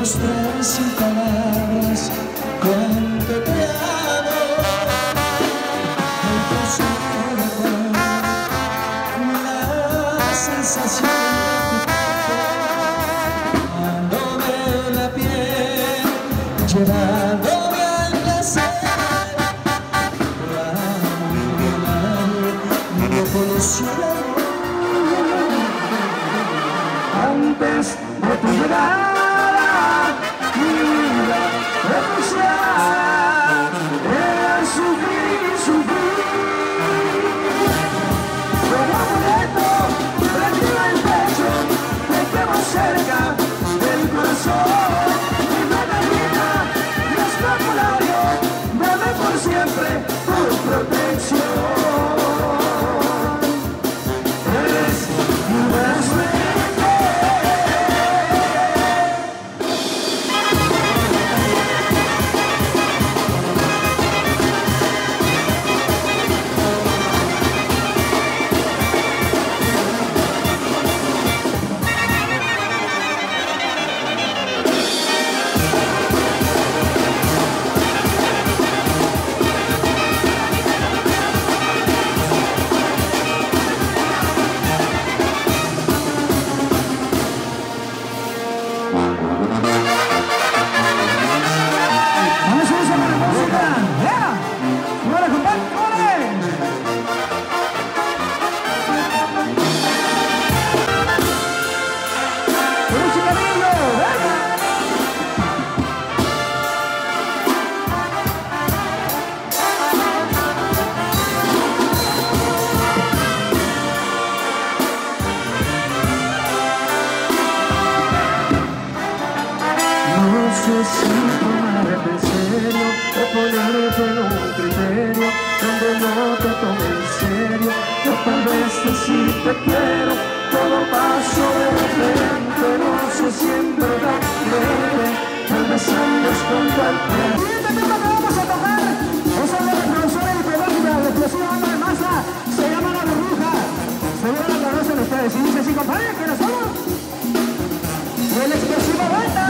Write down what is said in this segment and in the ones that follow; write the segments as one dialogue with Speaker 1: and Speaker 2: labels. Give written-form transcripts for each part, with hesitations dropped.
Speaker 1: demostrar sin palabras cuánto te amo. En tus ojos la sensación llevándome la piel, llevándome al placer. No conocí el amor antes de tu llegada. Mi vida era sufrir y sufrir. Como amuleto, prendido el pecho, te quemo cerca del corazón. Y no me grita, mi escapulario, dame por siempre tu protección. Eres mi buena suerte. No sé si tomarte en serio o ponerte en un criterio donde no te tome en serio. Yo tal vez decir te quiero, todo paso de repente, no sé si en verdad creerte, tal vez andes con cualquier. El siguiente tema que vamos a tocar es el de la profesora hipográfica de explosiva banda de masa, se llama La Burbuja. Seguro la conocen ustedes y dice así, compadre, ¿quiénes somos? El explosivo banda.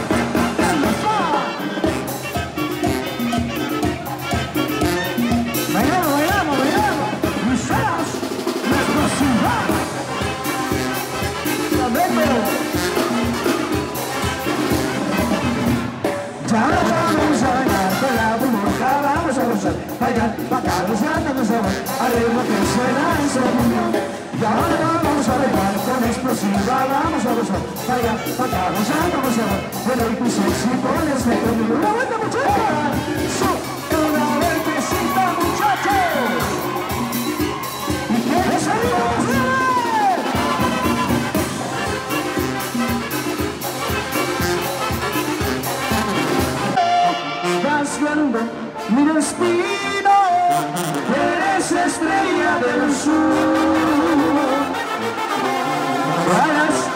Speaker 1: Ya vamos a bailar con la burbuja, vamos a gozar, bailar, bailar, gozándonos al ritmo que suena en sonido. Y ahora vamos a bailar con explosiva, vamos a gozar, bailar, bailar, gozándonos el ritmo sexy con este conmigo. ¡Una vuelta, muchachos! ¡Una vueltecita, muchachos! ¿Y qué salimos de ver? Viendo mi destino, eres estrella del sur.